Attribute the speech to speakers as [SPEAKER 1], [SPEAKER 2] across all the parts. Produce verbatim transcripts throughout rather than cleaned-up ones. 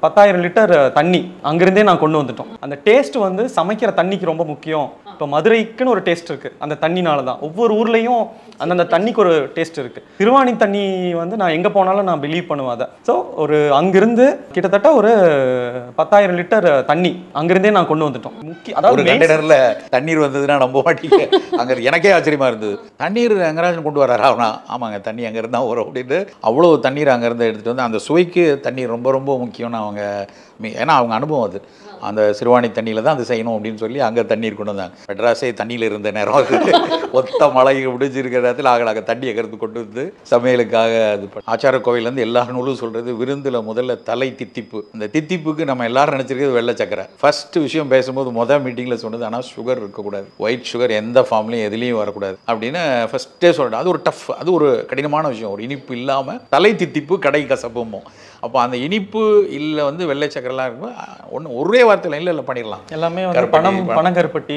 [SPEAKER 1] பத்தாயிரம் லிட்டர் தண்ணி அங்கிருந்தே நான் கொண்டு வந்துட்டோம். அந்த டேஸ்ட் வந்து சமைக்கிற தண்ணிக்கு ரொம்ப முக்கியம். இப்போ மதுரைக்குன்னு ஒரு டேஸ்ட் இருக்கு அந்த தண்ணினால தான். ஒவ்வொரு ஊர்லேயும் அந்தந்த தண்ணிக்கு ஒரு டேஸ்ட் இருக்கு. திருவாணி தண்ணி வந்து நான் எங்கே போனாலும் நான் பிலீவ் பண்ணுவேன் அதை. ஸோ ஒரு அங்கிருந்து கிட்டத்தட்ட ஒரு பத்தாயிரம் லிட்டர் தண்ணி அங்கிருந்தே நான் கொண்டு வந்துட்டோம். முக்கிய
[SPEAKER 2] அதாவது கண்டெய்னர்ல தண்ணீர் வந்ததுன்னா நம்ப மாட்டீங்க. அங்கே எனக்கே ஆச்சரியமா இருந்தது. தண்ணீர் எங்கராஜன் கொண்டு வராரா? ஆமாங்க, தண்ணி அங்கே இருந்தால் வரும் அப்படின்னு அவ்வளோ தண்ணீர் அங்கேருந்து எடுத்துகிட்டு வந்து அந்த சுவைக்கு தண்ணீர் ரொம்ப ரொம்ப முக்கியம்னு அவங்க, ஏன்னா அவங்க அனுபவம் அது. அந்த சிறுவாணி தண்ணியில் தான் அது செய்யணும் அப்படின்னு சொல்லி அங்கே தண்ணீர் கொண்டு வந்தாங்க. மெட்ராஸே தண்ணியில் இருந்த நேரம் அது. ஒத்த மழை முடிஞ்சிருக்கிற நேரத்தில் ஆக நாங்கள் தண்ணியை கருத்து கொண்டு வந்து சமையலுக்காக அது ஆச்சார கோவிலேருந்து எல்லா நூலும் சொல்கிறது விருந்தில் முதல்ல தலை தித்திப்பு. அந்த தித்திப்புக்கு நம்ம எல்லாரும் நினச்சிருக்கிறது வெள்ளை சக்கரை. ஃபஸ்ட்டு விஷயம் பேசும்போது மொதல் மீட்டிங்கில் சொன்னது, ஆனால் சுகர் இருக்கக்கூடாது, ஒயிட் சுகர் எந்த ஃபார்ம்லையும் எதுலேயும் வரக்கூடாது அப்படின்னு ஃபஸ்ட்டே சொல்கிறேன். அது ஒரு டஃப், அது ஒரு கடினமான விஷயம். ஒரு இனிப்பு இல்லாமல் தலை தித்திப்பு கடை கசப்புமோ. அப்போ அந்த இனிப்பு இல்லை வந்து வெள்ளை சக்கரெல்லாம் இருக்கும். ஒன்று ஒரே வார்த்தையில் இல்லை இல்லை பண்ணிடலாம்.
[SPEAKER 1] எல்லாமே வந்து பணம் பனங்கருப்பட்டி,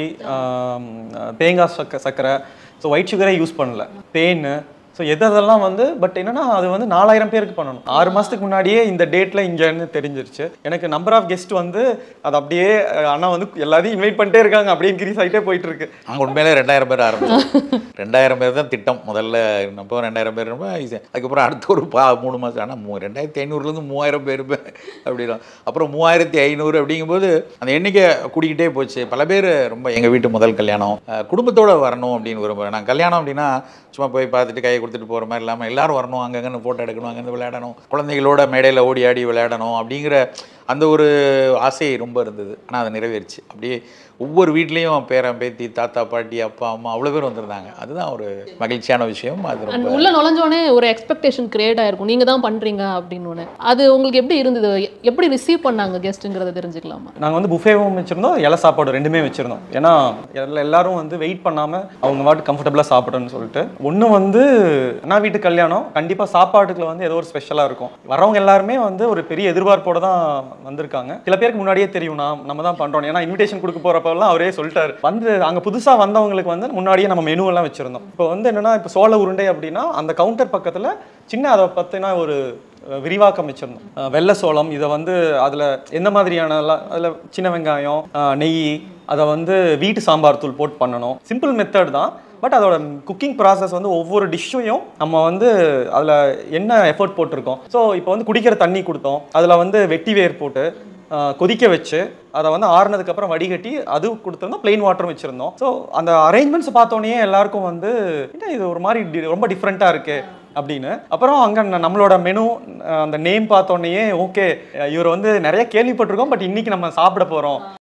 [SPEAKER 1] தேங்காய் சக்க சக்கரை ஸோ ஒயிட் சுகரே யூஸ் பண்ணல, தேன். ஸோ எதெல்லாம் வந்து பட் என்னன்னா அது வந்து நாலாயிரம் பேருக்கு பண்ணணும். ஆறு மாதத்துக்கு முன்னாடியே இந்த டேட்டில் இங்கேன்னு தெரிஞ்சிருச்சு. எனக்கு நம்பர் ஆஃப் கெஸ்ட் வந்து அது அப்படியே ஆனால் வந்து எல்லாத்தையும் இன்வைட் பண்ணிட்டே இருக்காங்க, அப்படியே இன்க்ரீஸ் ஆகிட்டே போயிட்டு இருக்கு.
[SPEAKER 2] அங்கே உண்மையிலே ரெண்டாயிரம் பேர் ஆரம்பிச்சோம். ரெண்டாயிரம் பேர் தான் திட்டம் முதல்ல. இப்போ ரெண்டாயிரம் பேர் அதுக்கப்புறம் அடுத்த ஒரு பா மூணு மாதம் ஆனால் மூ ரெண்டாயிரத்தி ஐநூறுலேருந்து மூவாயிரம் பேர் அப்படின்னா அப்புறம் மூவாயிரத்தி ஐநூறு அப்படிங்கும்போது அந்த எண்ணிக்கை கூடிக்கிட்டே போச்சு. பல பேர் ரொம்ப எங்கள் வீட்டு முதல் கல்யாணம் குடும்பத்தோடு வரணும் அப்படின்னு விரும்புகிறேன். நான் கல்யாணம் அப்படின்னா சும்மா போய் பார்த்துட்டு கையை கொடுத்துட்டு போகிற மாதிரி இல்லாமல் எல்லோரும் வரணும், அங்கங்கே ஃபோட்டோ எடுக்கணும், அங்கேருந்து விளையாடணும், குழந்தைகளோட மேடையில் ஓடி ஆடி விளையாடணும் அப்படிங்கிற அந்த ஒரு ஆசை ரொம்ப இருந்தது. ஆனால் அதை நிறைவேறிச்சு. அப்படியே ஒவ்வொரு வீட்லேயும் பேரன் பேத்தி தாத்தா பாட்டி அப்பா அம்மா அவ்வளோ பேர் வந்திருந்தாங்க. அதுதான் ஒரு மகிழ்ச்சியான விஷயம். அது ரொம்ப
[SPEAKER 3] உள்ள நுழைஞ்சோடனே ஒரு எக்ஸ்பெக்டேஷன் கிரியேட் ஆயிருக்கும், நீங்கள் தான் பண்ணுறீங்க அப்படின்னு. அது உங்களுக்கு எப்படி இருந்தது? எப்படி ரிசீவ் பண்ணாங்க கெஸ்ட்டுங்கிறத தெரிஞ்சுக்கலாமா?
[SPEAKER 1] நாங்கள் வந்து புஃபேவும் வச்சுருந்தோம், இலை சாப்பாடு ரெண்டுமே வச்சுருந்தோம். ஏன்னா எல்லாரும் வந்து வெயிட் பண்ணாமல் அவங்க வாட்டு கம்ஃபர்டபுளாக சாப்பிடணும்னு சொல்லிட்டு. ஒன்று வந்து அண்ணா வீட்டு கல்யாணம், கண்டிப்பாக சாப்பாட்டுக்குள்ள வந்து ஏதோ ஒரு ஸ்பெஷலாக இருக்கும். வரவங்க எல்லாருமே வந்து ஒரு பெரிய எதிர்பார்ப்போடு தான் வந்திருக்காங்க. சில பேருக்கு முன்னாடியே தெரியும் நான் நம்ம தான் பண்ணுறோம். ஏன்னா இன்விடேஷன் கொடுக்க போகிறப்பெல்லாம் அவரே சொல்லிட்டாரு. வந்து அங்கே புதுசாக வந்தவங்களுக்கு வந்து முன்னாடியே நம்ம மெனு எல்லாம் வச்சுருந்தோம். இப்போ வந்து என்னென்னா இப்போ சோள உருண்டை அப்படின்னா அந்த கவுண்டர் பக்கத்தில் சின்ன அதை பற்றினா ஒரு விரிவாக்கம் வச்சுருந்தோம். வெள்ளை சோளம் இதை வந்து அதில் எந்த மாதிரியான அதில் சின்ன வெங்காயம் நெய் அதை வந்து வீட்டு சாம்பார் தூள் போட்டு பண்ணணும். சிம்பிள் மெத்தட் தான். பட் அதோட குக்கிங் ப்ராசஸ் வந்து ஒவ்வொரு டிஷ்ஷையும் நம்ம வந்து அதில் என்ன எஃபர்ட் போட்டிருக்கோம். ஸோ இப்போ வந்து குடிக்கிற தண்ணி கொடுத்தோம், அதில் வந்து வெட்டி வேர் போட்டு கொதிக்க வச்சு அதை வந்து ஆறுனதுக்கப்புறம் வடிகட்டி அது கொடுத்துருந்தோம். பிளெயின் வாட்டரும் வச்சுருந்தோம். ஸோ அந்த அரேஞ்ச்மெண்ட்ஸ் பார்த்தோன்னே எல்லாருக்கும் வந்து இது ஒரு மாதிரி ரொம்ப டிஃப்ரெண்ட்டாக இருக்குது அப்படின்னு. அப்புறம் அங்கே நம்மளோட மெனு அந்த நேம் பார்த்தோன்னே ஓகே இவர் வந்து நிறைய கேள்விப்பட்டிருக்கோம், பட் இன்னைக்கு நம்ம சாப்பிட போகிறோம்